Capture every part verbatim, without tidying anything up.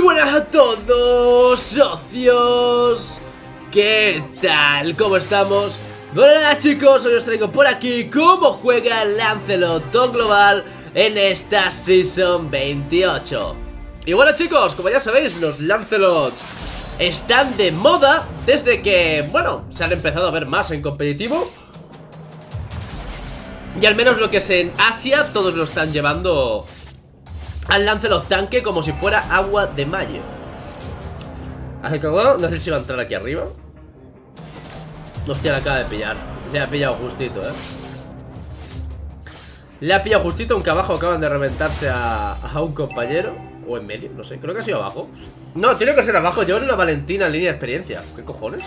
buenas a todos, socios. ¿Qué tal? ¿Cómo estamos? Bueno, nada, chicos, hoy os traigo por aquí cómo juega Lancelot Top Global en esta Season veintiocho. Y bueno, chicos, como ya sabéis, los Lancelots están de moda desde que, bueno, se han empezado a ver más en competitivo. Y al menos lo que es en Asia, todos lo están llevando al Lancelot tanque como si fuera agua de mayo. Así que bueno, no sé si va a entrar aquí arriba. Hostia, la acaba de pillar. Le ha pillado justito, eh Le ha pillado justito, aunque abajo acaban de reventarse a, a un compañero. O en medio, no sé, creo que ha sido abajo. No, tiene que ser abajo, llevan una Valentina en línea de experiencia. ¿Qué cojones?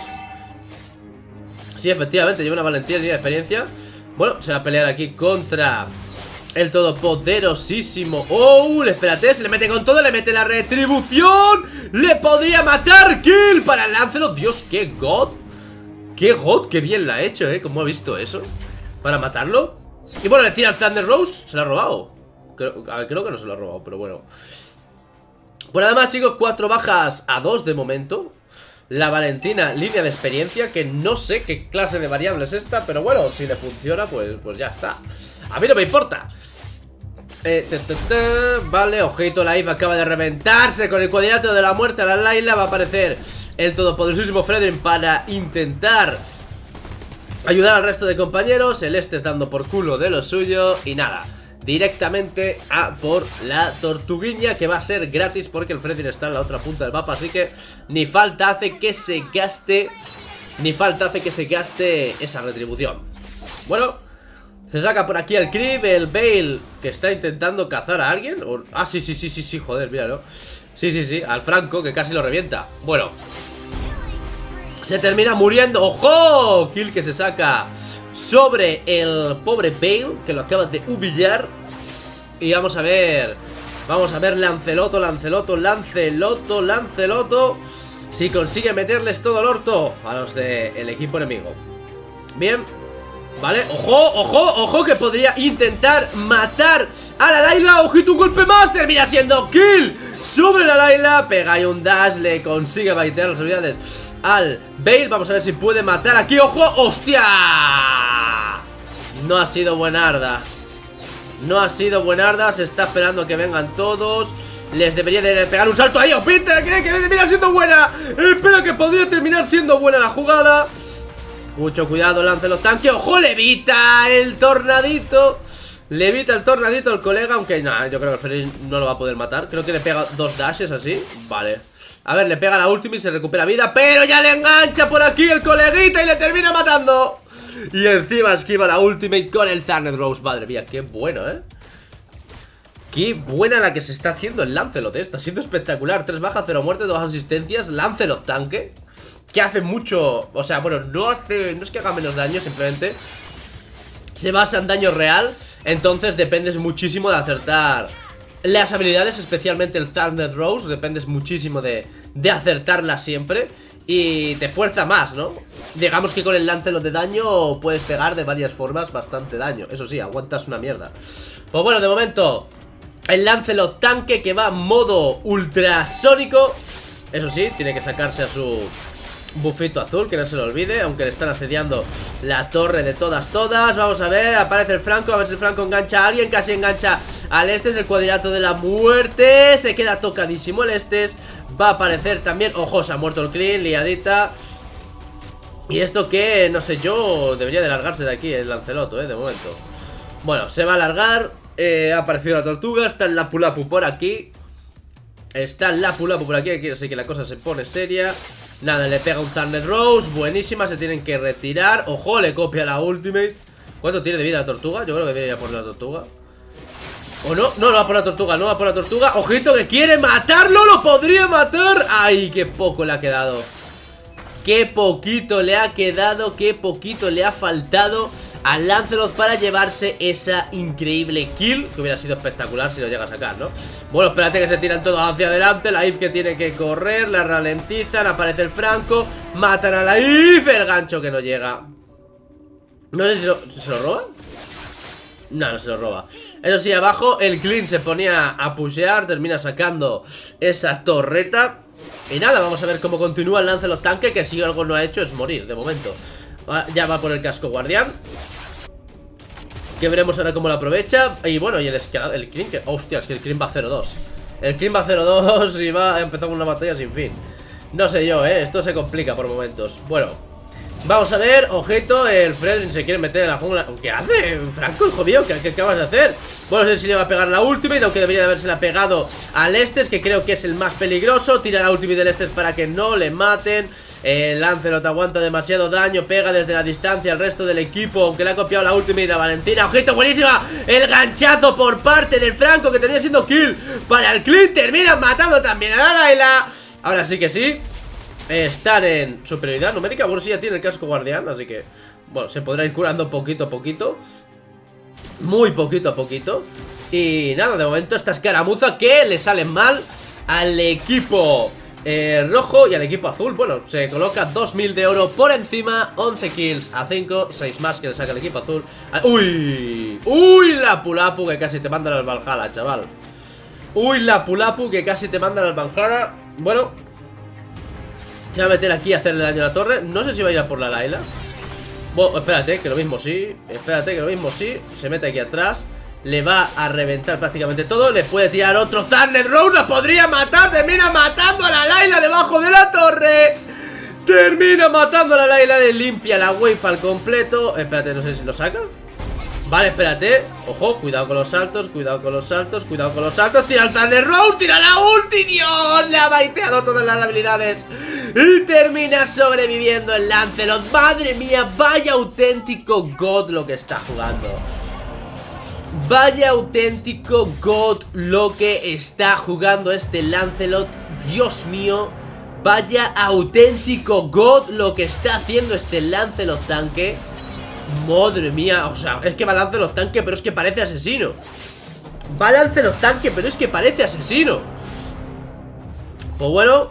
Sí, efectivamente, lleva una Valentina en línea de experiencia. Bueno, se va a pelear aquí contra el todopoderosísimo. ¡Oh! Espérate, se le mete con todo, le mete la retribución. ¡Le podría matar! ¡Kill para el Lancelot! Dios, qué god. ¡Qué god! ¡Qué bien la ha hecho, eh! ¿Cómo ha visto eso? Para matarlo. Y bueno, le tira el Thunder Rose. Se lo ha robado. Creo, a ver, creo que no se lo ha robado, pero bueno. Bueno, además, chicos, cuatro bajas a dos de momento. La Valentina, línea de experiencia, que no sé qué clase de variable es esta, pero bueno, si le funciona, pues, pues ya está. A mí no me importa. Eh, te, te, te, vale, ojito, la I V acaba de reventarse con el cuadrilátero de la muerte a la Layla. Va a aparecer el todopoderosísimo Fredrin para intentar ayudar al resto de compañeros. El este es dando por culo de lo suyo. Y nada, directamente a por la tortuguiña, que va a ser gratis porque el Fredrin está en la otra punta del mapa. Así que ni falta hace que se gaste Ni falta hace que se gaste esa retribución. Bueno, se saca por aquí el Creep, el Bale, que está intentando cazar a alguien. o... Ah, sí, sí, sí, sí, sí, joder, míralo. Sí, sí, sí, al Franco, que casi lo revienta. Bueno, se termina muriendo. ¡Ojo! Kill que se saca sobre el pobre Bale, que lo acaba de humillar. Y vamos a ver Vamos a ver Lanceloto, Lanceloto, Lanceloto, Lanceloto si consigue meterles todo el orto a los del equipo enemigo. Bien, vale, ojo, ojo, ojo, que podría intentar matar a la Layla. Ojito, un golpe más, termina siendo kill sobre la Layla. Pega y un dash, le consigue baitear las habilidades al Bale. Vamos a ver si puede matar aquí, ojo, hostia. No ha sido buenarda. No ha sido buenarda, se está esperando a que vengan todos. Les debería de pegar un salto ahí, ¡oh, pinta! Que, que termina siendo buena. Espera, que podría terminar siendo buena la jugada. Mucho cuidado, Lancelot tanque. ¡Ojo! Levita el tornadito. Levita el tornadito el colega. Aunque nada, yo creo que el Freddy no lo va a poder matar. Creo que le pega dos dashes así. Vale. A ver, le pega la última y se recupera vida. Pero ya le engancha por aquí el coleguita y le termina matando. Y encima esquiva la ultimate con el Thunder Rose. Madre mía, qué bueno, eh. Qué buena la que se está haciendo el Lancelot, eh. Está siendo espectacular. tres bajas, cero muertes, dos asistencias. Lancelot tanque, que hace mucho. O sea, bueno, no hace. No es que haga menos daño, simplemente se basa en daño real. Entonces dependes muchísimo de acertar las habilidades, especialmente el Thunder Rose. Dependes muchísimo de, de acertarla siempre. Y te fuerza más, ¿no? Digamos que con el Lancelot de daño puedes pegar de varias formas bastante daño. Eso sí, aguantas una mierda. Pues bueno, de momento el Lancelot tanque, que va modo ultrasónico. Eso sí, tiene que sacarse a su bufito azul, que no se lo olvide, aunque le están asediando la torre de todas, todas. Vamos a ver, aparece el Franco, a ver si el Franco engancha a alguien. Casi engancha al Estes, el cuadrilátero de la muerte. Se queda tocadísimo el Estes. Va a aparecer también, ojo, se ha muerto el Clean, liadita. Y esto que, no sé yo, debería de largarse de aquí el Lanceloto, eh, de momento. Bueno, se va a alargar. eh, Ha aparecido la tortuga, está el Lapu-Lapu por aquí. Está el Lapu-Lapu por aquí, aquí, así que la cosa se pone seria. Nada, le pega un Thunder Rose, buenísima, se tienen que retirar. Ojo, le copia la ultimate. ¿Cuánto tiene de vida la tortuga? Yo creo que viene a por la tortuga. ¿O no? No, no va por la tortuga, no va por la tortuga. Ojito, que quiere matarlo, lo podría matar. Ay, qué poco le ha quedado. Qué poquito le ha quedado, qué poquito le ha faltado a Lancelot para llevarse esa increíble kill, que hubiera sido espectacular si lo llega a sacar, ¿no? Bueno, espérate que se tiran todos hacia adelante. La I V que tiene que correr, la ralentizan, aparece el Franco, matan a la I V, el gancho que no llega. No sé si lo, ¿se lo roban? No, no se lo roba. Eso sí, abajo el Clean se ponía a pushear, termina sacando esa torreta. Y nada, vamos a ver cómo continúa el Lancelot tanque, que si algo no ha hecho es morir, de momento. Ya va por el casco guardián, que veremos ahora cómo lo aprovecha. Y bueno, y el escalado, el Clean, que... hostia, es que el Clean va cero dos. El Clean va cero dos y va a empezar una batalla sin fin. No sé yo, eh, esto se complica por momentos. Bueno, vamos a ver, ojito, el Fredrin se quiere meter en la jungla. ¿Qué hace, Franco, hijo mío? ¿Qué, qué acabas de hacer? Bueno, no sé si le va a pegar la ultimate, aunque debería de habérsela pegado al Estes, que creo que es el más peligroso. Tira la ultimate del Estes para que no le maten. El Lancelot aguanta demasiado daño, pega desde la distancia al resto del equipo, aunque le ha copiado la ultimate a Valentina. ¡Ojito, buenísima! El ganchazo por parte del Franco, que termina siendo kill para el Clint. Terminan matando también a la Layla. Ahora sí que sí, están en superioridad numérica. Bueno, sí, ya tiene el casco guardián, así que, bueno, se podrá ir curando poquito a poquito. Muy poquito a poquito. Y nada, de momento esta escaramuza que le sale mal al equipo eh, rojo y al equipo azul. Bueno, se coloca dos mil de oro por encima, once kills a cinco, seis más que le saca el equipo azul. Uy, uy, la Pulapu que casi te mandan al Valhalla, chaval. Uy, la Pulapu que casi te mandan al Valhalla. Bueno, se va a meter aquí a hacerle daño a la torre. No sé si va a ir a por la Layla. Bueno, espérate, que lo mismo sí. Espérate, que lo mismo sí. Se mete aquí atrás. Le va a reventar prácticamente todo. Le puede tirar otro Thunder Rose. La podría matar. Termina matando a la Layla debajo de la torre. Termina matando a la Layla. Le limpia la wave al completo. Espérate, no sé si lo saca. Vale, espérate. Ojo, cuidado con los saltos. Cuidado con los saltos. Cuidado con los saltos. Tira el Thunder Rose. Tira la ulti. Dios, le ha baiteado todas las habilidades. Y termina sobreviviendo el Lancelot. Madre mía, vaya auténtico God lo que está jugando. Vaya auténtico God lo que está jugando este Lancelot. Dios mío, vaya auténtico God lo que está haciendo este Lancelot tanque. Madre mía, o sea, es que va Lancelot tanque, pero es que parece asesino. Va Lancelot tanque, pero es que parece asesino. Pues bueno,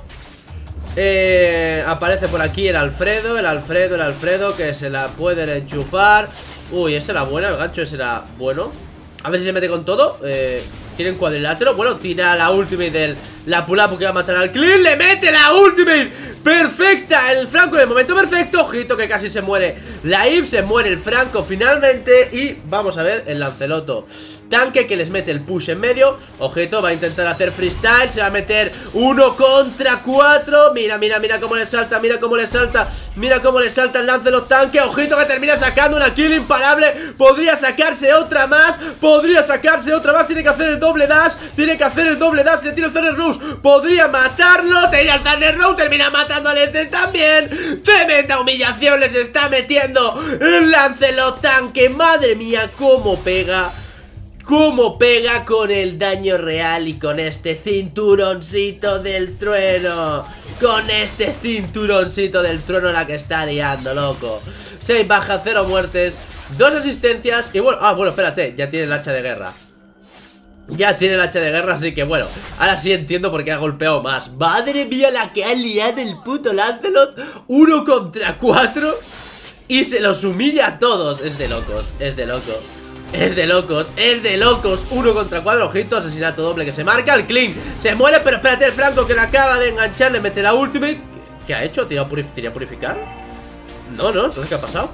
eh, aparece por aquí el Alfredo, el Alfredo, el Alfredo, que se la pueden enchufar. Uy, ese era bueno, el gancho ese era bueno. A ver si se mete con todo. eh, Tienen cuadrilátero. Bueno, tira la ultimate del la Pulapu que va a matar al Clean. Le mete la ultimate perfecta, el Franco en el momento perfecto. Ojito que casi se muere la Eve, se muere el Franco finalmente. Y vamos a ver el Lanceloto tanque que les mete el push en medio. Ojito, va a intentar hacer freestyle. Se va a meter uno contra cuatro. Mira, mira, mira cómo le salta. Mira cómo le salta. Mira cómo le salta el Lancelot tanque. Ojito que termina sacando una kill imparable. Podría sacarse otra más. Podría sacarse otra más. Tiene que hacer el doble dash. Tiene que hacer el doble dash. Le tira el Thunder Rose. Podría matarlo. Tira el Thunder Rose. Termina matando al este también. Tremenda humillación les está metiendo el Lancelot tanque. Madre mía, cómo pega. Cómo pega con el daño real y con este cinturoncito del trueno. Con este cinturoncito del trueno la que está liando, loco. seis bajas, cero muertes, dos asistencias. Y bueno, ah, bueno, espérate, ya tiene el hacha de guerra. Ya tiene el hacha de guerra, así que bueno, ahora sí entiendo por qué ha golpeado más. Madre mía la que ha liado el puto Lancelot. Uno contra cuatro. Y se los humilla a todos. Es de locos, es de locos. Es de locos, es de locos. Uno contra cuatro, ojito, asesinato doble que se marca. El Clean se muere, pero espérate, el Franco que lo acaba de enganchar, le mete la ultimate. ¿Qué ha hecho? ¿Tira purif a purificar? No, no, entonces ¿qué ha pasado?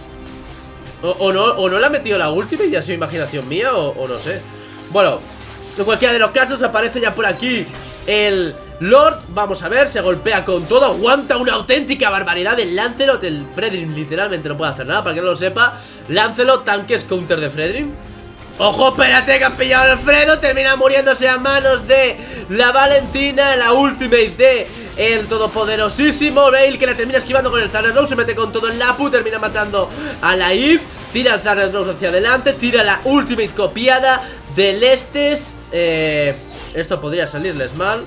O, o, no, o no le ha metido la ultimate y ha sido imaginación mía, o, o no sé. Bueno, en cualquiera de los casos aparece ya por aquí el Lord, vamos a ver, se golpea con todo. Aguanta una auténtica barbaridad el Lancelot. El Fredrin literalmente no puede hacer nada. Para que no lo sepa, Lancelot tanque es counter de Fredrin. Ojo, espérate que han pillado al Alfredo. Termina muriéndose a manos de la Valentina. La ultimate de el todopoderosísimo Veil, que la termina esquivando con el Thunder Rose. Se mete con todo el Lapu, termina matando a la Eve. Tira el Thunder Rose hacia adelante. Tira la ultimate copiada del Estes. eh, Esto podría salirles mal.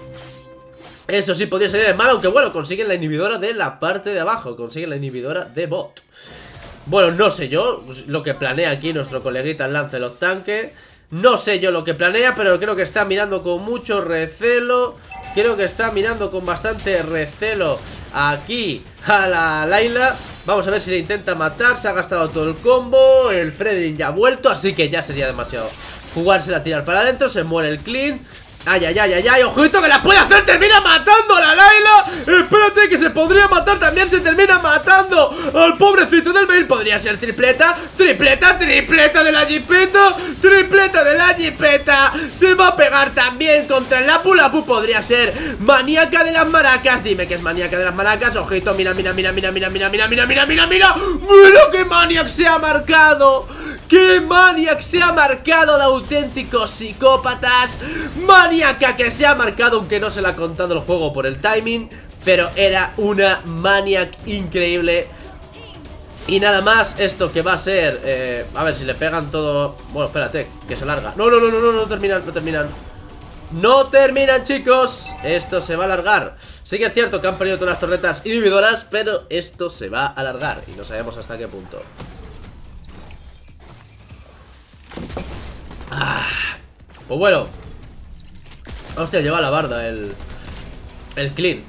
Eso sí, podría salir mal, aunque bueno, consiguen la inhibidora de la parte de abajo. Consiguen la inhibidora de bot. Bueno, no sé yo lo que planea aquí nuestro coleguita el Lancelot tanque. No sé yo lo que planea, pero creo que está mirando con mucho recelo. Creo que está mirando con bastante recelo aquí a la Layla. Vamos a ver si le intenta matar. Se ha gastado todo el combo. El Freddy ya ha vuelto, así que ya sería demasiado jugársela a tirar para adentro. Se muere el Clean. Ay, ay, ay, ay, ay, ojito que la puede hacer. Termina matando a la Layla. Espérate que se podría matar también. Se termina matando al pobrecito del Bale. Podría ser tripleta, tripleta, tripleta de la Jipeta. Tripleta de la Jipeta. Se va a pegar también contra el Lapu Lapu. Podría ser maníaca de las maracas. Dime que es maníaca de las maracas. Ojito, mira, mira, mira, mira, mira, mira, mira, mira, mira, mira, mira. Mira que Maniac se ha marcado. ¡Qué Maniac se ha marcado de auténticos psicópatas! Maníaca que se ha marcado, aunque no se le ha contado el juego por el timing, pero era una Maniac increíble. Y nada más, esto que va a ser eh, a ver si le pegan todo. Bueno, espérate, que se larga. No, no, no, no, no, no terminan, no terminan. No terminan, chicos. Esto se va a alargar. Sí que es cierto que han perdido todas las torretas inhibidoras, pero esto se va a alargar y no sabemos hasta qué punto. Ah, pues bueno. Hostia, lleva la barda el El Clean.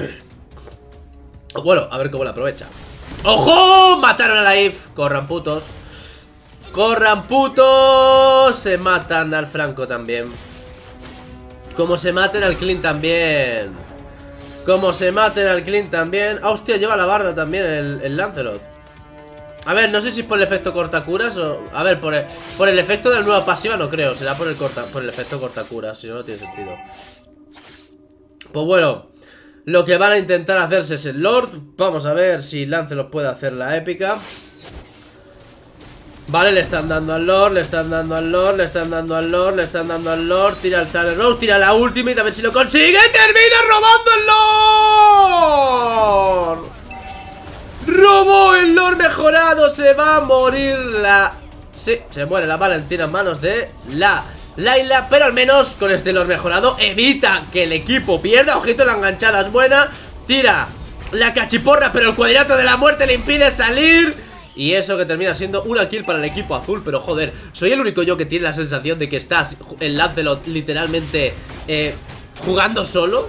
Bueno, a ver cómo la aprovecha. ¡Ojo! Mataron a la I F. Corran putos. Corran putos. Se matan al Franco también. Como se maten al Clean también. Como se maten al Clean también. Ah, hostia, lleva la barda también el, el Lancelot. A ver, no sé si es por el efecto cortacuras o... A ver, por el, por el efecto de la nueva pasiva no creo. Será por el, corta, por el efecto cortacuras. Si no, no tiene sentido. Pues bueno, lo que van a intentar hacerse es el Lord. Vamos a ver si Lancelot puede hacer la épica. Vale, le están dando al Lord, le están dando al Lord, le están dando al Lord, le están dando al Lord. Tira el Thunder Rose, tira la Ultimate, a ver si lo consigue. ¡Y termina robando el Lord! ¡Robó el Lord mejorado! Se va a morir la... Sí, se muere la Valentina en manos de la Layla, pero al menos con este Lord mejorado evita que el equipo pierda. Ojito, la enganchada es buena. Tira la cachiporra, pero el cuadrilátero de la muerte le impide salir. Y eso que termina siendo una kill para el equipo azul. Pero joder, soy el único yo que tiene la sensación de que estás el Lancelot literalmente eh, jugando solo.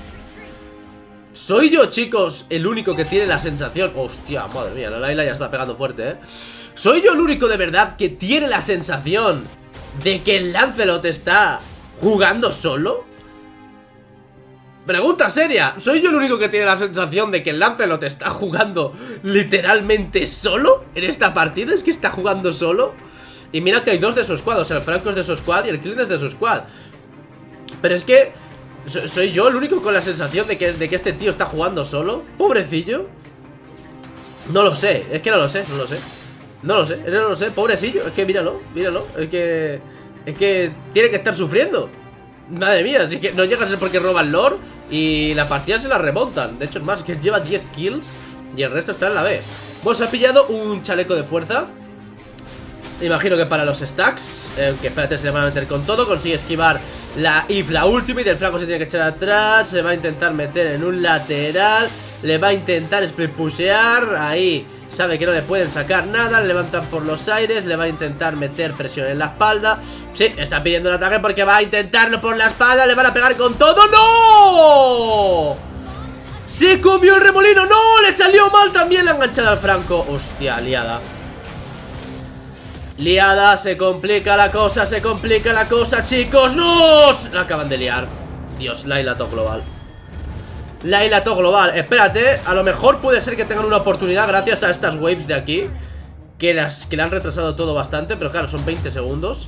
Soy yo, chicos, el único que tiene la sensación... Hostia, madre mía, la Layla ya está pegando fuerte, ¿eh? Soy yo el único de verdad que tiene la sensación de que el Lancelot está jugando solo. Pregunta seria, ¿soy yo el único que tiene la sensación de que el Lancelot está jugando literalmente solo en esta partida? ¿Es que está jugando solo? Y mira que hay dos de su squad, o sea, el Franco es de su squad y el Clean es de su squad. Pero es que... ¿soy yo el único con la sensación de que, de que este tío está jugando solo? Pobrecillo. No lo sé, es que no lo sé, no lo sé. No lo sé, no lo sé, pobrecillo. Es que míralo, míralo, es que... Es que tiene que estar sufriendo. Madre mía, así que no llega a ser porque roba el Lord y la partida se la remontan. De hecho es más, que lleva diez kills y el resto está en la B. Bueno, se ha pillado un chaleco de fuerza. Imagino que para los stacks, eh, que espérate, se le van a meter con todo. Consigue esquivar la I F, la Ultimate. El Franco se tiene que echar atrás. Se va a intentar meter en un lateral. Le va a intentar split pushear. Ahí sabe que no le pueden sacar nada. Le levantan por los aires. Le va a intentar meter presión en la espalda. Sí, está pidiendo el ataque porque va a intentarlo por la espalda. Le van a pegar con todo. ¡No! Se comió el remolino. ¡No! Le salió mal también la enganchada al Franco. Hostia, liada. Liada, se complica la cosa, se complica la cosa, chicos. ¡No! La acaban de liar. Dios, Layla top global. Layla top global. Espérate, a lo mejor puede ser que tengan una oportunidad gracias a estas waves de aquí, que las que le han retrasado todo bastante. Pero claro, son veinte segundos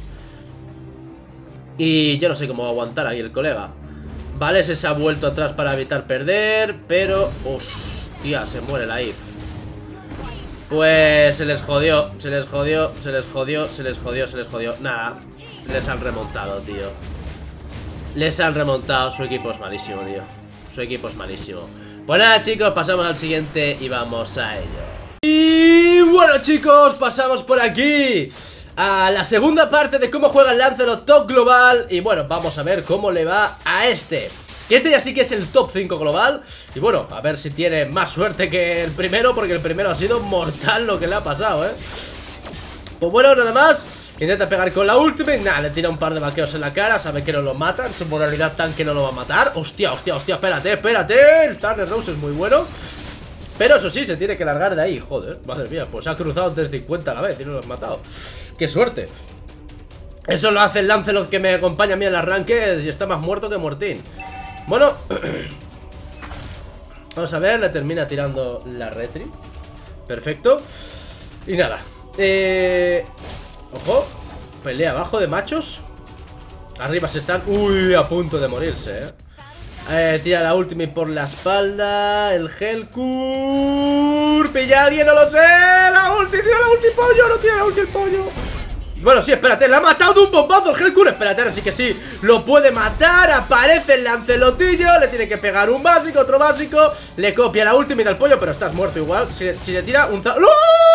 y yo no sé cómo va a aguantar ahí el colega. Vale, ese se ha vuelto atrás para evitar perder, pero... hostia, se muere la I F. Pues se les jodió, se les jodió, se les jodió, se les jodió, se les jodió. Nada, les han remontado, tío. Les han remontado, su equipo es malísimo, tío. Su equipo es malísimo. Pues nada, chicos, pasamos al siguiente y vamos a ello. Y bueno, chicos, pasamos por aquí a la segunda parte de cómo juega el Lancelot top global. Y bueno, vamos a ver cómo le va a este. Que este ya sí que es el top cinco global. Y bueno, a ver si tiene más suerte que el primero, porque el primero ha sido mortal lo que le ha pasado, ¿eh? Pues bueno, nada más. Intenta pegar con la Ultimate. Nada, le tira un par de vaqueos en la cara. Sabe que no lo mata. En su modalidad tanque no lo va a matar. Hostia, hostia, hostia, espérate, espérate. El Thunder Rose es muy bueno. Pero eso sí, se tiene que largar de ahí. Joder, madre mía, pues se ha cruzado entre cincuenta a la vez y no lo has matado. ¡Qué suerte! Eso lo hace el Lancelot que me acompaña a mí en el arranque y está más muerto que muertín. Bueno, vamos a ver, le termina tirando la retri. Perfecto. Y nada, eh... ojo, pelea abajo de machos. Arriba se están, uy, a punto de morirse, eh Eh, tira la ultimate por la espalda. El Helkur. ¿Pilla a alguien? No lo sé. La ulti, tira la ulti pollo. No tira la ulti el pollo. Bueno, sí, espérate. La ha matado de un bombazo el Helkur. Espérate, así que sí. Lo puede matar. Aparece el Lancelotillo. Le tiene que pegar un básico, otro básico. Le copia la ultimate al pollo, pero estás muerto igual. Si, si le tira un... ¡No!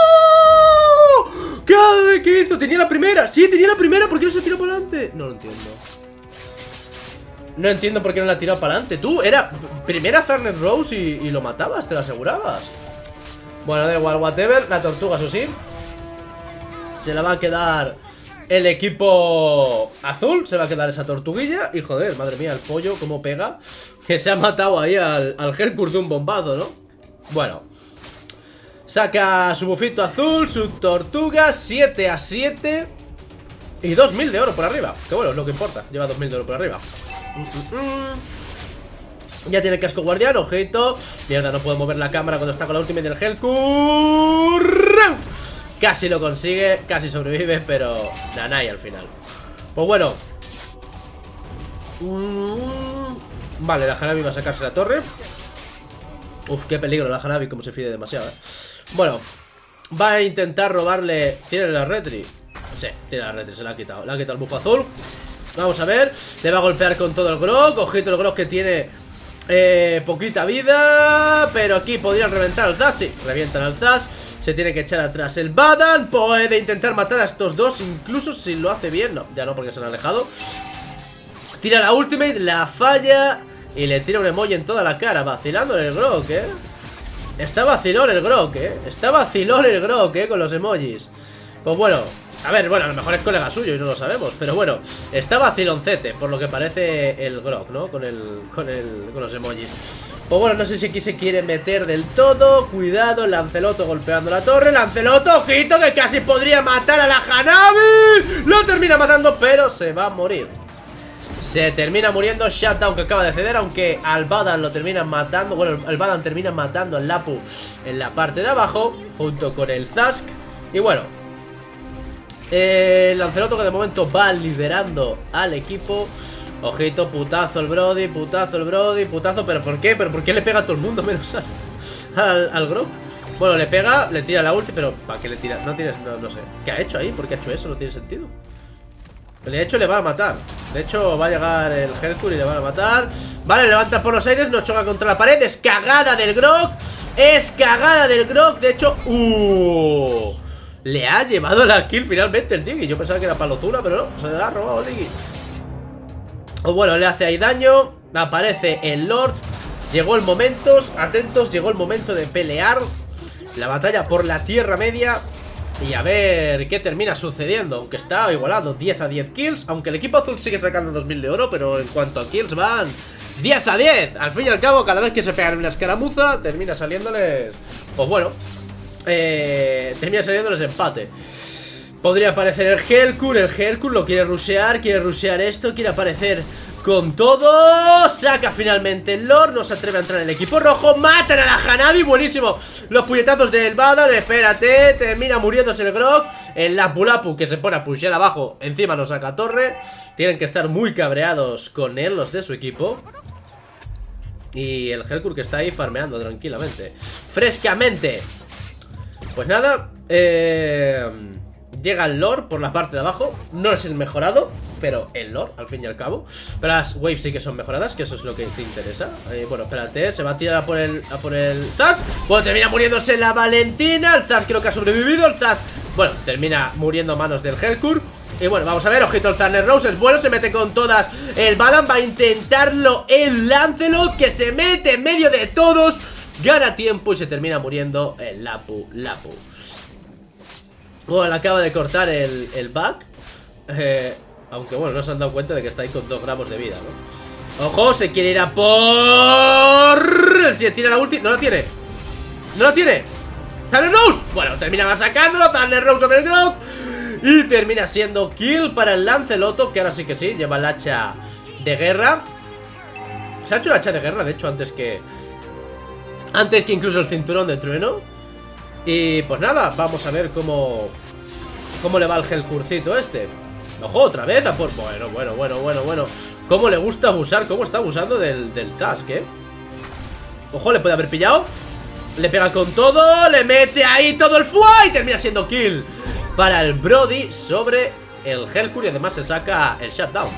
¿Qué, ¿Qué hizo? ¿Tenía la primera? Sí, tenía la primera. ¿Por qué no se tiró para adelante? No lo entiendo. No entiendo por qué no la ha tirado para adelante. Tú, era primera Zarnet Rose y, y lo matabas, te lo asegurabas. Bueno, da igual, whatever. La tortuga, eso sí, se la va a quedar el equipo azul. Se va a quedar esa tortuguilla. Y joder, madre mía, el pollo, cómo pega. Que se ha matado ahí al, al Helkur de un bombazo, ¿no? Bueno, saca su bufito azul, su tortuga, siete a siete. Y dos mil de oro por arriba. Que bueno, es lo que importa, lleva dos mil de oro por arriba. Ya tiene el casco guardián, ojito. Mierda, no puedo mover la cámara cuando está con la ultimate del Helkur. Casi lo consigue, casi sobrevive, pero nanay al final. Pues bueno. Vale, la Hanabi va a sacarse la torre. Uf, qué peligro la Hanabi, como se fide demasiado, eh. Bueno, va a intentar robarle. ¿Tiene la retri? Sí, tiene la retri, se la ha quitado. Le ha quitado el buff azul. Vamos a ver, le va a golpear con todo el Grog. Ojito el Grog que tiene eh, poquita vida. Pero aquí podrían reventar al Zas. Sí, revientan al Zas. Se tiene que echar atrás el Badan. Puede intentar matar a estos dos, incluso si lo hace bien. No, ya no, porque se han alejado. Tira la ultimate, la falla y le tira un emoji en toda la cara. Vacilando el Grog, eh. Está vacilón el Grog, eh. Está vacilón el Grog, eh, con los emojis. Pues bueno, a ver, bueno, a lo mejor es colega suyo y no lo sabemos, pero bueno, está vaciloncete, por lo que parece el Grog, ¿no? Con el, con el, con los emojis. Pues bueno, no sé si aquí se quiere meter del todo. Cuidado, Lanceloto golpeando la torre. Lanceloto, ojito, que casi podría matar a la Hanabi. Lo termina matando, pero se va a morir. Se termina muriendo Shutdown, que acaba de ceder, aunque al Badan lo terminan matando. Bueno, el Badan termina matando al Lapu en la parte de abajo, junto con el Zask. Y bueno, eh, Lanceloto, que de momento va liderando al equipo. Ojito, putazo el Brody, putazo el Brody, putazo. ¿Pero por qué? ¿Pero por qué le pega a todo el mundo menos al, al, al Grog? Bueno, le pega, le tira la ulti, pero ¿para qué le tira? No tienes, no, no sé. ¿Qué ha hecho ahí? ¿Por qué ha hecho eso? No tiene sentido. De hecho le va a matar. De hecho va a llegar el Helkur y le van a matar. Vale, levanta por los aires, no choca contra la pared. Es cagada del Grog. Es cagada del Grog. De hecho, uh, le ha llevado la kill finalmente el Diggy. Yo pensaba que era Palozuna, pero no, se le ha robado el Diggy. O bueno, le hace ahí daño. Aparece el Lord. Llegó el momento, atentos, llegó el momento de pelear la batalla por la Tierra Media. Y a ver qué termina sucediendo. Aunque está igualado, diez a diez kills. Aunque el equipo azul sigue sacando dos mil de oro, pero en cuanto a kills van diez a diez. Al fin y al cabo, cada vez que se pegan una escaramuza, termina saliéndoles, pues bueno, eh, termina saliéndoles empate. Podría aparecer el Helkur. El Helkur lo quiere rushear, quiere rushear esto, quiere aparecer con todo. Saca finalmente el Lord. No se atreve a entrar en el equipo rojo. Matan a la Hanabi, buenísimo. Los puñetazos del Badan, espérate. Termina muriéndose el Grog. El Lapu Lapu que se pone a pushear abajo. Encima nos saca torre. Tienen que estar muy cabreados con él los de su equipo. Y el Helkur que está ahí farmeando tranquilamente, frescamente. Pues nada, eh... llega el Lord por la parte de abajo. No es el mejorado, pero el Lord, al fin y al cabo. Pero las waves sí que son mejoradas, que eso es lo que te interesa. eh, Bueno, espérate, se va a tirar a por el, a por el Zas. Bueno, termina muriéndose la Valentina. El Zas creo que ha sobrevivido. El Zas, bueno, termina muriendo a manos del Helkur. Y bueno, vamos a ver, ojito el Thunder Rose. Es bueno, se mete con todas. El Badan va a intentarlo el Lancelot, que se mete en medio de todos. Gana tiempo y se termina muriendo el Lapu Lapu. Bueno, le acaba de cortar el, el back. eh, Aunque bueno, no se han dado cuenta de que está ahí con dos gramos de vida, ¿no? Ojo, se quiere ir a por... Si tira la ulti, no la tiene. ¿No lo tiene? ¡Thunder Rose! Bueno, termina masacrándolo. Thunder Rose sobre el Grog. Y termina siendo kill para el Lanceloto, que ahora sí que sí, lleva el hacha de guerra. Se ha hecho el hacha de guerra, de hecho, antes que... Antes que incluso el cinturón de trueno. Y pues nada, vamos a ver cómo... Cómo le va el Helcurcito este. Ojo, otra vez a por... Bueno, bueno, bueno, bueno, bueno. Cómo le gusta abusar, cómo está abusando del, del Zask, ¿eh? Ojo, le puede haber pillado. Le pega con todo, le mete ahí todo el fuá y termina siendo kill para el Brody sobre el Helcur. Y además se saca el shutdown.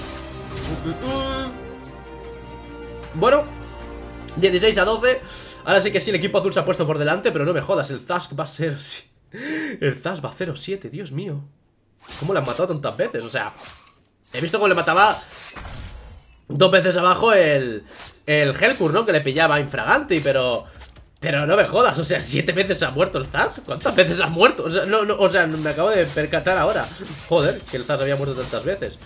Bueno, dieciséis a doce. Ahora sí que sí, el equipo azul se ha puesto por delante. Pero no me jodas, el Zask va a ser... El Zask va a cero siete, Dios mío. ¿Cómo le han matado tantas veces? O sea, he visto cómo le mataba dos veces abajo el, el Helcur, ¿no? Que le pillaba infraganti, pero... Pero no me jodas, o sea, siete veces ha muerto el Zask. ¿Cuántas veces ha muerto? O sea, no, no, o sea, me acabo de percatar ahora. Joder, que el Zask había muerto tantas veces.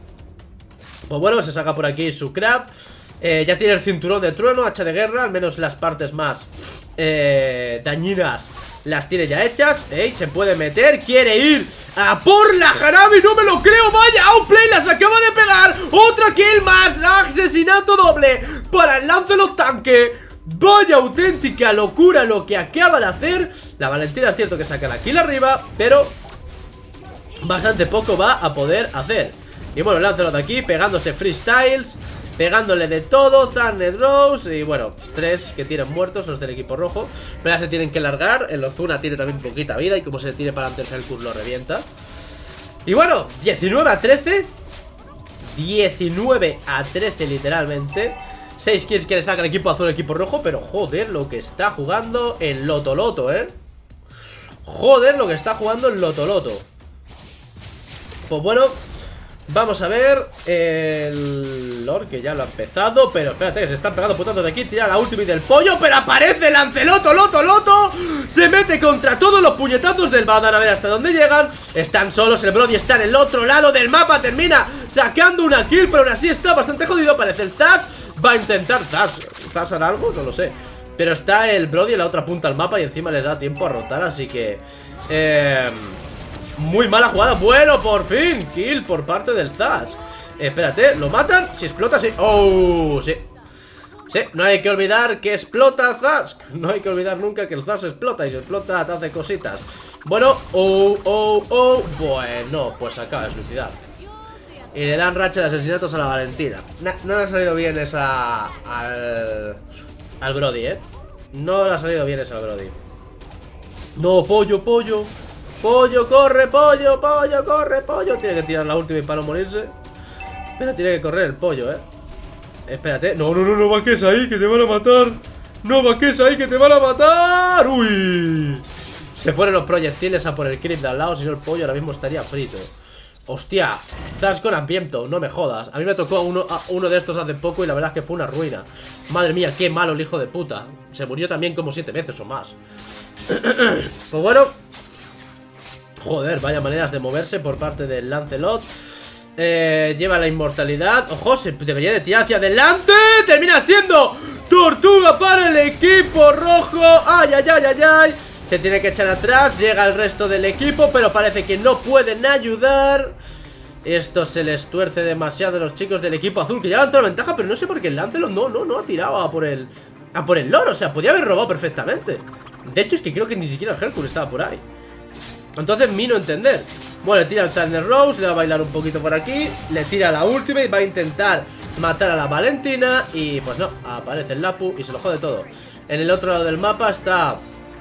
Pues bueno, se saca por aquí su crab. eh, Ya tiene el cinturón de trueno, hacha de guerra. Al menos las partes más eh, dañinas las tiene ya hechas. Ey, se puede meter, quiere ir a por la Hanabi, no me lo creo. Vaya, outplay, las acaba de pegar. Otra kill más, asesinato doble para el Lancelot tanque. Vaya auténtica locura lo que acaba de hacer. La Valentina es cierto que saca la kill arriba, pero bastante poco va a poder hacer. Y bueno, Lancelot de aquí pegándose freestyles, pegándole de todo, Thunder Rose. Y bueno, tres que tienen muertos los del equipo rojo. Pero ya se tienen que largar. El Ozuna tiene también poquita vida y como se tire para adelante el Helcur lo revienta. Y bueno, diecinueve a trece. diecinueve a trece literalmente. seis kills que le saca el equipo azul al equipo rojo. Pero joder lo que está jugando el Lotoloto, eh. Joder lo que está jugando el Lotoloto. Pues bueno, vamos a ver el Lord, que ya lo ha empezado. Pero espérate, que se están pegando putazos de aquí. Tira la ultimate del pollo, pero aparece Lanceloto, Loto, Loto. Se mete contra todos los puñetazos del Badan. A ver hasta dónde llegan. Están solos, el Brody está en el otro lado del mapa. Termina sacando una kill, pero aún así está bastante jodido. Parece el Zask. Va a intentar Zask, ¿Zask hará algo? No lo sé. Pero está el Brody en la otra punta del mapa y encima le da tiempo a rotar, así que... Eh... Muy mala jugada. Bueno, por fin, kill por parte del Zask. eh, Espérate, ¿lo matan? Si explota, sí. Oh, sí. Sí, no hay que olvidar que explota Zask. No hay que olvidar nunca que el Zask explota. Y si explota te hace cositas. Bueno, oh, oh, oh. Bueno, pues acaba de suicidar. Y le dan racha de asesinatos a la Valentina. No, no le ha salido bien esa al, al Brody, eh. No le ha salido bien esa al Brody. No, pollo, pollo. Pollo, corre, pollo, pollo, corre, pollo. Tiene que tirar la última para no morirse. Pero tiene que correr el pollo, eh. Espérate. No, no, no, no vaques ahí, que te van a matar. No vaques ahí, que te van a matar. Uy. Se fueron los proyectiles a por el creep de al lado. Si no, el pollo ahora mismo estaría frito. Hostia, Zask con Ampiento, no me jodas. A mí me tocó uno, a uno de estos hace poco y la verdad es que fue una ruina. Madre mía, qué malo el hijo de puta. Se murió también como siete veces o más. Pues bueno. Joder, vaya maneras de moverse por parte del Lancelot. eh, Lleva la inmortalidad. Ojo, se debería de tirar hacia adelante. Termina siendo tortuga para el equipo rojo. Ay, ay, ay, ay, ay. Se tiene que echar atrás, llega el resto del equipo, pero parece que no pueden ayudar. Esto se les tuerce demasiado a los chicos del equipo azul, que llevan toda la ventaja, pero no sé por qué el Lancelot no, no, no ha tirado a por el a por el lore, o sea, podía haber robado perfectamente. De hecho, es que creo que ni siquiera el Helcur estaba por ahí. Entonces, mi no entender. Bueno, le tira el Thunder Rose, le va a bailar un poquito por aquí, le tira la ultimate, va a intentar matar a la Valentina. Y pues no, aparece el Lapu y se lo jode todo. En el otro lado del mapa está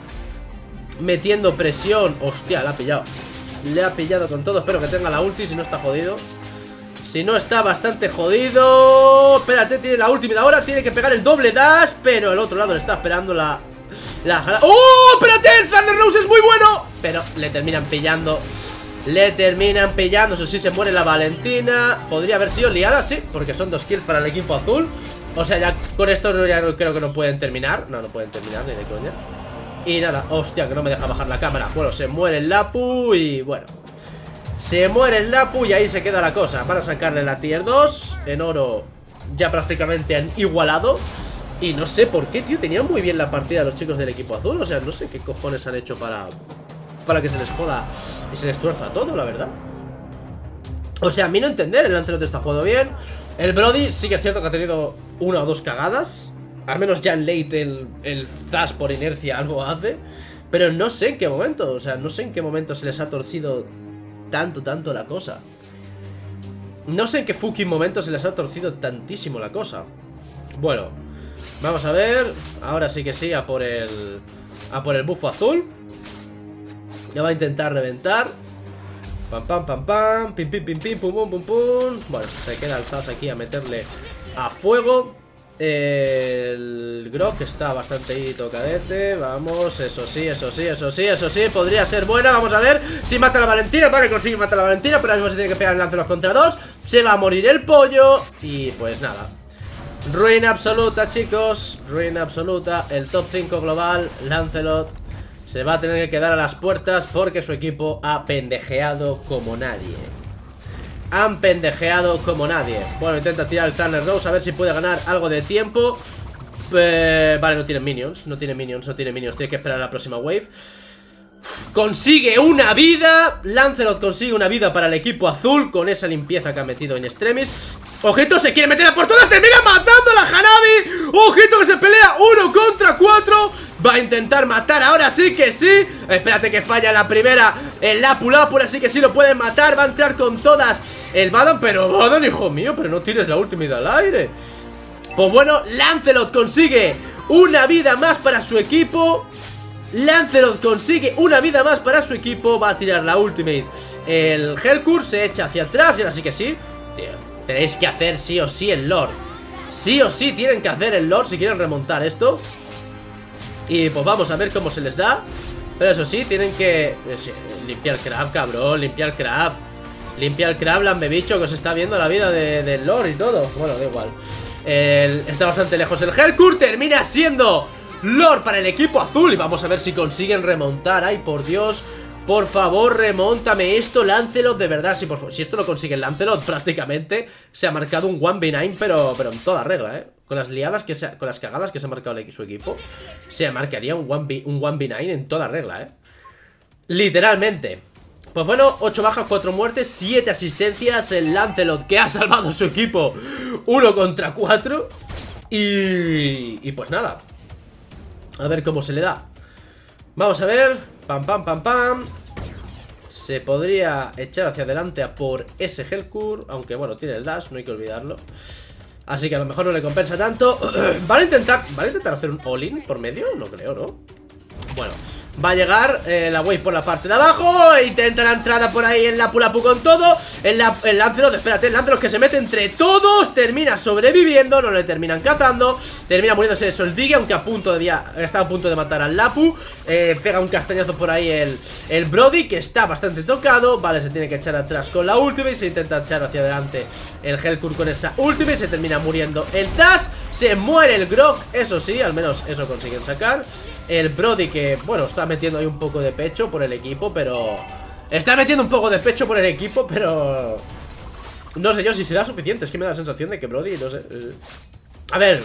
metiendo presión. Hostia, le ha pillado. Le ha pillado con todo. Espero que tenga la ulti, si no está jodido. Si no está bastante jodido. Espérate, tiene la ultimate ahora. Tiene que pegar el doble dash, pero el otro lado le está esperando la... la... ¡Oh! Espérate, el Thunder Rose es muy bueno. Pero le terminan pillando. Le terminan pillando. Eso sí, se muere la Valentina. Podría haber sido liada, sí, porque son dos kills para el equipo azul. O sea, ya con esto ya creo que no pueden terminar. No, no pueden terminar, ni de coña. Y nada, hostia, que no me deja bajar la cámara. Bueno, se muere el Lapu y bueno, se muere el Lapu y ahí se queda la cosa. Van a sacarle la tier dos. En oro ya prácticamente han igualado. Y no sé por qué, tío, tenían muy bien la partida los chicos del equipo azul. O sea, no sé qué cojones han hecho para Para que se les joda y se les tuerza todo, la verdad. O sea, a mí no entender, el Lancelot está jugando bien. El Brody sí que es cierto que ha tenido una o dos cagadas. Al menos ya en late el, el Zas por inercia algo hace. Pero no sé en qué momento, o sea, no sé en qué momento se les ha torcido tanto, tanto la cosa. No sé en qué fucking momento se les ha torcido tantísimo la cosa. Bueno, vamos a ver. Ahora sí que sí, a por el A por el bufo azul. Ya va a intentar reventar. Pam, pam, pam, pam. Pim, pim, pim, pim, pum, pum, pum, pum. Bueno, se queda el Zas aquí a meterle a fuego. El Grok está bastante ahí tocadete. Vamos, eso sí, eso sí, eso sí, eso sí. Podría ser buena, vamos a ver si mata a la Valentina. Vale, consigue matar a la Valentina, pero ahora mismo se tiene que pegar el Lancelot contra dos. Se va a morir el pollo. Y pues nada, ruina absoluta, chicos. Ruina absoluta. El top cinco global, Lancelot, se va a tener que quedar a las puertas porque su equipo ha pendejeado como nadie. Han pendejeado como nadie. Bueno, intenta tirar el Turner Rose a ver si puede ganar algo de tiempo. eh, Vale, no tiene minions. No tiene minions, no tiene minions. Tiene que esperar a la próxima wave. Consigue una vida. Lancelot consigue una vida para el equipo azul con esa limpieza que ha metido en extremis. Ojito, se quiere meter a por todas. Termina matando a la Hanabi. Ojito que se pelea uno contra cuatro. Va a intentar matar, ahora sí que sí. Espérate que falla la primera. El Lapu Lapu, así que sí lo pueden matar. Va a entrar con todas el Badon. Pero Badon, hijo mío, pero no tires la ultimate al aire. Pues bueno, Lancelot consigue una vida más para su equipo. Lancelot consigue una vida más para su equipo. Va a tirar la ultimate. El Helkur se echa hacia atrás. Y ahora sí que sí, tío, tenéis que hacer sí o sí el Lord. Sí o sí tienen que hacer el Lord si quieren remontar esto. Y pues vamos a ver cómo se les da. Pero eso sí, tienen que eh, sí, limpiar crab, cabrón, limpiar crab. Limpia el crab, lambebicho, que os está viendo la vida del de Lord y todo. Bueno, da igual. El, está bastante lejos el Helkur. Termina siendo Lord para el equipo azul. Y vamos a ver si consiguen remontar. Ay, por Dios, por favor, remóntame esto, Lancelot. De verdad, si, por, si esto lo consigue el Lancelot, prácticamente se ha marcado un uno ve nueve, pero, pero en toda regla, eh. Con las liadas que se, con las cagadas que se ha marcado su equipo, se marcaría un uno ve nueve en toda regla, eh. Literalmente. Pues bueno, ocho bajas, cuatro muertes, siete asistencias. El Lancelot que ha salvado su equipo uno contra cuatro. Y, y pues nada, a ver cómo se le da. Vamos a ver. Pam, pam, pam, pam. Se podría echar hacia adelante a por ese Helkur, aunque bueno, tiene el dash, no hay que olvidarlo. Así que a lo mejor no le compensa tanto. ¿Van a intentar, ¿van a intentar hacer un all-in por medio? No creo, ¿no? Bueno, va a llegar eh, la wave por la parte de abajo. E intenta la entrada por ahí en Lapu Lapu con todo. El, la, el Lancelot, espérate, el Lancelot que se mete entre todos. Termina sobreviviendo, no le terminan cazando. Termina muriéndose de Soldigue, aunque a punto de, está a punto de matar al Lapu. eh, Pega un castañazo por ahí el, el Brody, que está bastante tocado. Vale, se tiene que echar atrás con la ultimate. Se intenta echar hacia adelante el Helkur con esa ultimate. Se termina muriendo el Zas. Se muere el Grok, eso sí, al menos eso consiguen sacar. El Brody que, bueno, está metiendo ahí un poco de pecho por el equipo, pero... Está metiendo un poco de pecho por el equipo, pero... No sé yo si será suficiente. Es que me da la sensación de que Brody, no sé... A ver...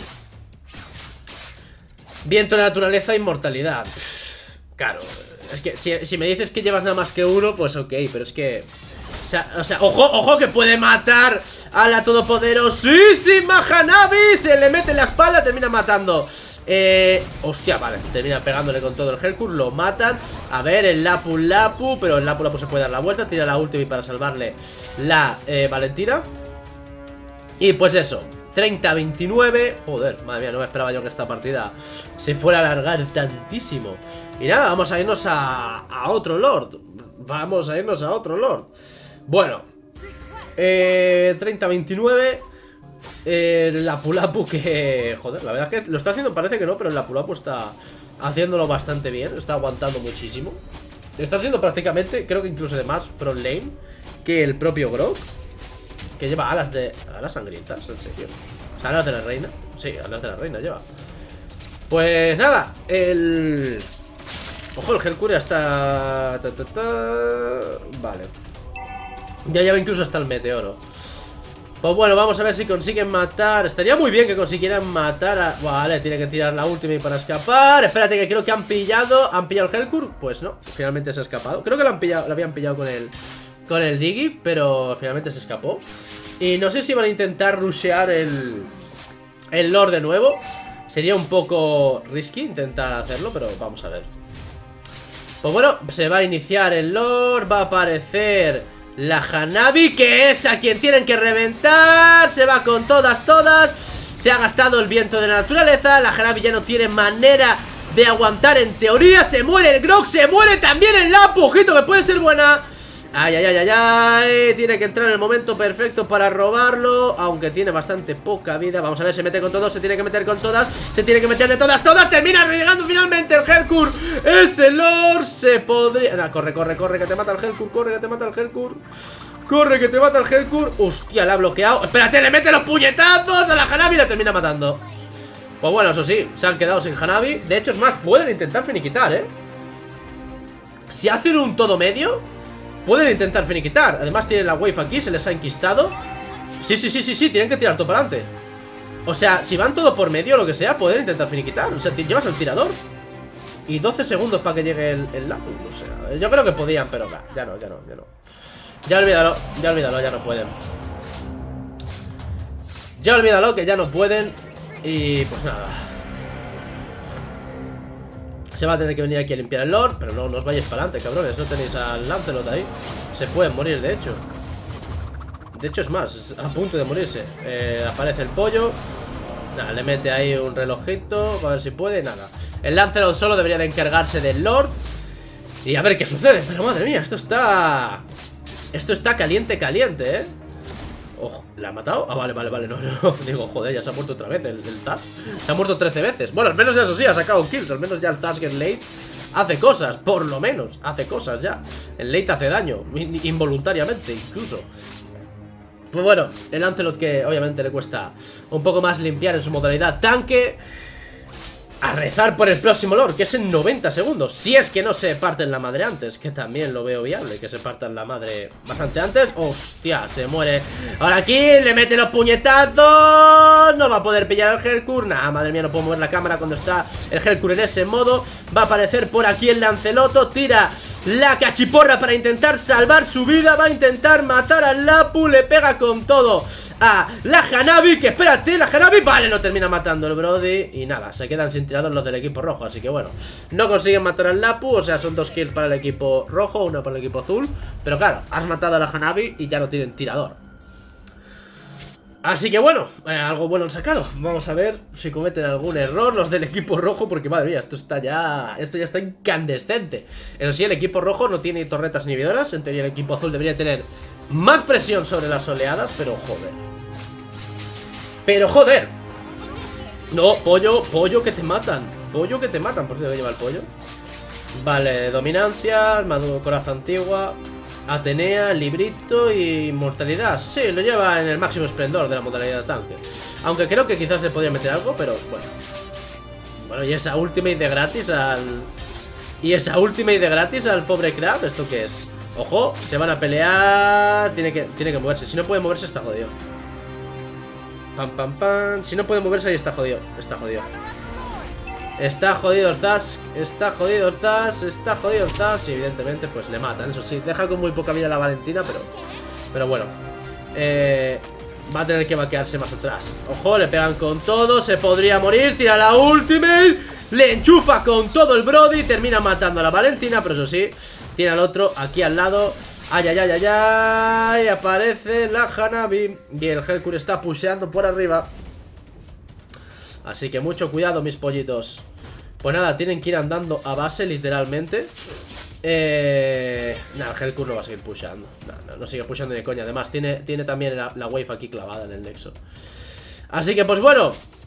Viento de naturaleza, inmortalidad. Claro, es que si, si me dices que llevas nada más que uno, pues ok, pero es que... O sea, o sea, ojo, ojo que puede matar a la todopoderosísima Hanabi. Se le mete en la espalda, termina matando. Eh, hostia, vale, termina pegándole con todo el Helkur, lo matan. A ver, el Lapu Lapu, pero el Lapu Lapu se puede dar la vuelta, tira la ultimate para salvarle la eh, Valentina. Y pues eso, treinta a veintinueve. Joder, madre mía, no me esperaba yo que esta partida se fuera a alargar tantísimo. Y nada, vamos a irnos a, a otro Lord. Vamos a irnos a otro Lord. Bueno, eh, treinta a veintinueve. El Lapu Lapu que... Joder, la verdad es que lo está haciendo, parece que no, pero el Lapu Lapu está haciéndolo bastante bien. Está aguantando muchísimo. Está haciendo prácticamente, creo que incluso de más front lane que el propio Grok, que lleva alas de... Alas sangrientas, en serio. O sea, alas de la reina. Sí, alas de la reina lleva. Pues nada, el... Ojo, el Helkur ya está... Ta, ta, ta... Vale. Ya lleva incluso hasta el meteoro. Pues bueno, vamos a ver si consiguen matar. Estaría muy bien que consiguieran matar a... Vale, tiene que tirar la ultimate para escapar. Espérate, que creo que han pillado. ¿Han pillado el Helkur? Pues no, finalmente se ha escapado. Creo que lo, han pillado, lo habían pillado con el, con el Diggy, pero finalmente se escapó. Y no sé si van a intentar rushear el, el Lord de nuevo. Sería un poco risky intentar hacerlo, pero vamos a ver. Pues bueno, se va a iniciar el Lord. Va a aparecer la Hanabi, que es a quien tienen que reventar. Se va con todas, todas. Se ha gastado el viento de la naturaleza. La Hanabi ya no tiene manera de aguantar en teoría. Se muere el Grog, se muere también el Lapu. Ojito, que puede ser buena. Ay, ay, ay, ay, ay. Tiene que entrar en el momento perfecto para robarlo, aunque tiene bastante poca vida. Vamos a ver, se mete con todos, se tiene que meter con todas. Se tiene que meter de todas, todas. Termina llegando finalmente el Helkur. Ese Lord se podría... No, corre, corre, corre, que te mata el Helkur. Corre, que te mata el Helkur. Corre, que te mata el Helkur. Hostia, la ha bloqueado. Espérate, le mete los puñetazos a la Hanabi y la termina matando. Pues bueno, eso sí, se han quedado sin Hanabi. De hecho, es más, pueden intentar finiquitar, ¿eh? Si hacen un todo medio, pueden intentar finiquitar. Además tienen la wave aquí, se les ha enquistado. Sí, sí, sí, sí, sí, tienen que tirar todo para adelante. O sea, si van todo por medio o lo que sea, pueden intentar finiquitar. O sea, llevas el tirador y doce segundos para que llegue el, el Lapu. O sea, yo creo que podían, pero nah, ya no, ya no, ya no. Ya olvídalo, ya olvídalo, ya no pueden. Ya olvídalo, que ya no pueden. Y pues nada, se va a tener que venir aquí a limpiar el Lord. Pero no, no os vayáis para adelante, cabrones. No tenéis al Lancelot ahí. Se pueden morir, de hecho. De hecho es más, es a punto de morirse. eh, Aparece el pollo. Nada, le mete ahí un relojito, a ver si puede, nada. El Lancelot solo debería de encargarse del Lord y a ver qué sucede. Pero madre mía, esto está... Esto está caliente, caliente, eh. Ojo, ¿la ha matado? Ah, vale, vale, vale, no, no. Digo, joder, ya se ha muerto otra vez el, el Taz. Se ha muerto trece veces. Bueno, al menos ya eso sí, ha sacado kills. Al menos ya el Taz que es late hace cosas, por lo menos. Hace cosas ya. El late hace daño, involuntariamente incluso. Pues bueno, el Lancelot, que obviamente le cuesta un poco más limpiar en su modalidad tanque. A rezar por el próximo Lord, que es en noventa segundos. Si es que no se parten la madre antes, que también lo veo viable, que se partan la madre bastante antes. Hostia, se muere. Ahora aquí le mete los puñetazos. No va a poder pillar al Helkur. Nah, madre mía, no puedo mover la cámara cuando está el Helkur en ese modo. Va a aparecer por aquí el Lanceloto. Tira la cachiporra para intentar salvar su vida. Va a intentar matar al Lapu. Le pega con todo a la Hanabi, que espérate, la Hanabi, vale, lo termina matando el Brody. Y nada, se quedan sin tirador los del equipo rojo. Así que bueno, no consiguen matar al Lapu. O sea, son dos kills para el equipo rojo, una para el equipo azul. Pero claro, has matado a la Hanabi y ya no tienen tirador. Así que bueno, eh, algo bueno han sacado. Vamos a ver si cometen algún error los del equipo rojo, porque madre mía, esto está ya Esto ya está incandescente. Eso sí, el equipo rojo no tiene torretas inhibidoras. En teoría el equipo azul debería tener más presión sobre las oleadas, pero joder. Pero joder. No, pollo, pollo que te matan. Pollo que te matan, por cierto, lleva el pollo. Vale, dominancia, armadura, coraza antigua, Atenea, librito y inmortalidad. Sí, lo lleva en el máximo esplendor de la modalidad de tanque. Aunque creo que quizás le podría meter algo, pero bueno. Bueno, y esa ultimate de gratis al... Y esa ultimate de gratis al pobre Crab, ¿esto qué es? Ojo, se van a pelear. Tiene que, tiene que moverse, si no puede moverse está jodido. Pam, pam, pam. Si no puede moverse ahí está jodido. Está jodido. Está jodido el Zas, está jodido el Zas, está jodido el Zas. Y evidentemente pues le matan, eso sí. Deja con muy poca vida la Valentina, pero Pero bueno, eh, va a tener que vaquearse más atrás. Ojo, le pegan con todo, se podría morir. Tira la ultimate, le enchufa con todo el Brody. Termina matando a la Valentina, pero eso sí, tiene al otro aquí al lado. Ay, ay, ay, ay, ay. Aparece la Hanabi y el Helkur está pusheando por arriba. Así que mucho cuidado, mis pollitos. Pues nada, tienen que ir andando a base, literalmente. Eh... Nada, el Helkur no va a seguir pusheando. No, no, no sigue pusheando ni coña. Además, tiene, tiene también la, la wave aquí clavada en el nexo. Así que, pues bueno.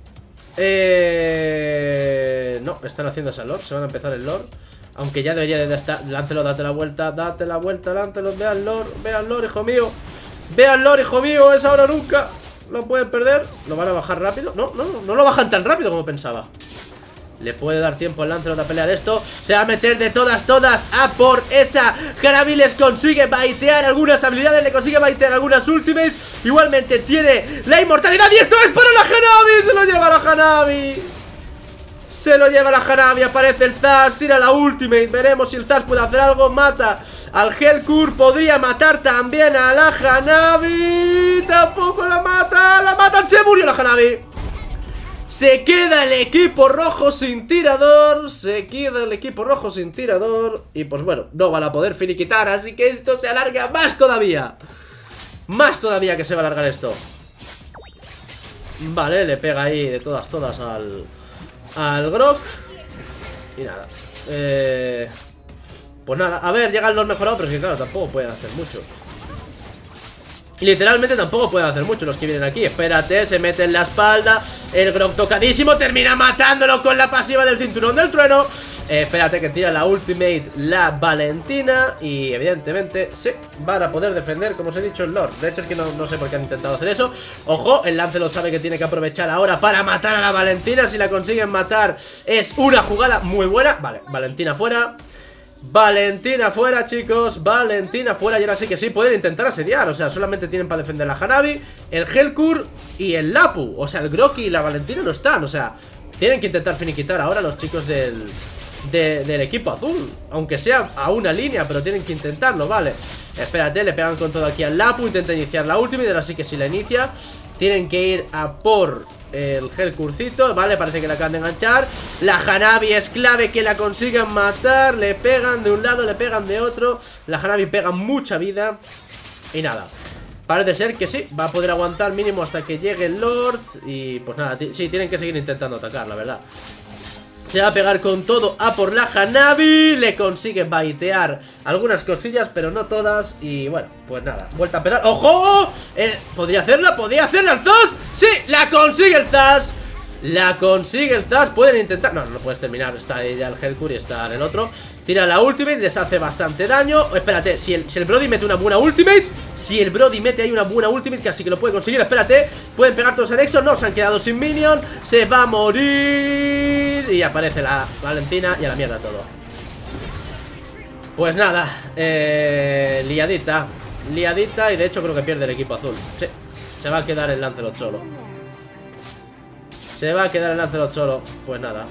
Eh... No, están haciendo esa lore. Se van a empezar el lore. Aunque ya debería de estar. Láncelo, date la vuelta, date la vuelta, láncelo. Ve al lore, ve al lore, hijo mío. Ve al lore, hijo mío, es ahora o nunca. Lo pueden perder, lo van a bajar rápido. No, no, no lo bajan tan rápido como pensaba. Le puede dar tiempo al Lancelot a pelear esto. Se va a meter de todas, todas a por esa Hanabi. Les consigue baitear algunas habilidades, le consigue baitear algunas ultimates. Igualmente tiene la inmortalidad y esto es para la Hanabi. Se lo lleva la Hanabi. Se lo lleva la Hanabi, aparece el Zas, tira la ultimate. Veremos si el Zas puede hacer algo. Mata al Helkur, podría matar también a la Hanabi. Tampoco la mata, la matan, se murió la Hanabi. Se queda el equipo rojo sin tirador. Se queda el equipo rojo sin tirador. Y pues bueno, no van a poder finiquitar. Así que esto se alarga más todavía. Más todavía que se va a alargar esto. Vale, le pega ahí de todas, todas al... Al Grok. Y nada eh... Pues nada, a ver, llegan los mejorados. Pero es que claro, tampoco pueden hacer mucho. Literalmente tampoco pueden hacer mucho los que vienen aquí. Espérate, se mete en la espalda. El Grok tocadísimo, termina matándolo con la pasiva del cinturón del trueno. eh, Espérate que tira la ultimate la Valentina. Y evidentemente sí, van a poder defender, como os he dicho, el Lord. De hecho es que no, no sé por qué han intentado hacer eso. Ojo, el Lancelot sabe que tiene que aprovechar ahora para matar a la Valentina. Si la consiguen matar es una jugada muy buena. Vale, Valentina fuera. Valentina fuera, chicos. Valentina fuera. Y ahora sí que sí, pueden intentar asediar. O sea, solamente tienen para defender la Hanabi, el Helkur y el Lapu. O sea, el Grok y la Valentina no están. O sea, tienen que intentar finiquitar ahora los chicos del, de, del equipo azul. Aunque sea a una línea, pero tienen que intentarlo, vale. Espérate, le pegan con todo aquí al Lapu. Intenta iniciar la última y ahora sí que sí la inicia. Tienen que ir a por el Helkurcito, vale, parece que la acaban de enganchar. La Hanabi es clave que la consigan matar. Le pegan de un lado, le pegan de otro. La Hanabi pega mucha vida. Y nada, parece ser que sí, va a poder aguantar mínimo hasta que llegue el Lord. Y pues nada, sí, tienen que seguir intentando atacar, la verdad. Se va a pegar con todo a por la Hanabi. Le consigue baitear algunas cosillas, pero no todas. Y bueno, pues nada, vuelta a pegar. ¡Ojo! Eh, ¿Podría hacerla? ¿Podría hacerla el Zas? ¡Sí! ¡La consigue el Zas! La consigue el Zas. Pueden intentar... No, no lo puedes terminar. Está ahí ya el Helkur y está en el otro. Tira la ultimate, les hace bastante daño. Espérate, si el, si el Brody mete una buena ultimate. Si el Brody mete ahí una buena ultimate, casi que lo puede conseguir. Espérate, pueden pegar todos en Exo. No, se han quedado sin minion. Se va a morir. Y aparece la Valentina y a la mierda todo. Pues nada, eh, liadita. Liadita y de hecho creo que pierde el equipo azul. Sí, se va a quedar el Lancelot solo. Se va a quedar el Lancelot solo. Pues nada.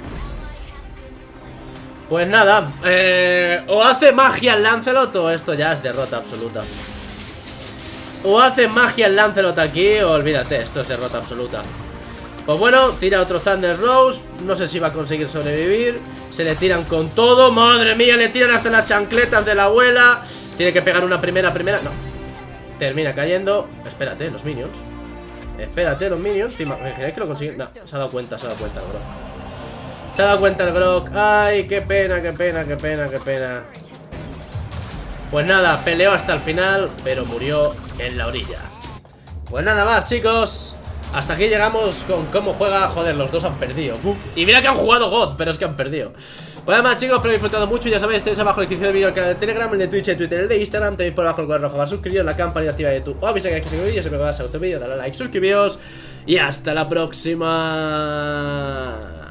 Pues nada, eh, o hace magia el Lancelot o esto ya es derrota absoluta. O hace magia el Lancelot aquí o olvídate, esto es derrota absoluta. Pues bueno, tira otro Thunder Rose. No sé si va a conseguir sobrevivir. Se le tiran con todo, madre mía, le tiran hasta las chancletas de la abuela. Tiene que pegar una primera, primera, no. Termina cayendo, espérate, los minions. Espérate, los minions, ¿te imagináis que lo consiguen? No, se ha dado cuenta, se ha dado cuenta el Grok. Se ha dado cuenta el Grok. Ay, qué pena, qué pena, qué pena, qué pena. Pues nada, peleó hasta el final, pero murió en la orilla. Pues nada más, chicos. Hasta aquí llegamos con cómo juega. Joder, los dos han perdido. Uf. Y mira que han jugado God, pero es que han perdido. Pues nada más, chicos, espero que disfrutado mucho. Ya sabéis, tenéis abajo en la descripción del vídeo el canal de Telegram, el de Twitch, el Twitter, el de Instagram. Tenéis por abajo el cuadro rojo para suscribiros, la campanita activa de YouTube. O avisar que hay que seguir vídeos. Si me vas a otro vídeo, dale a like, suscribíos. Y hasta la próxima.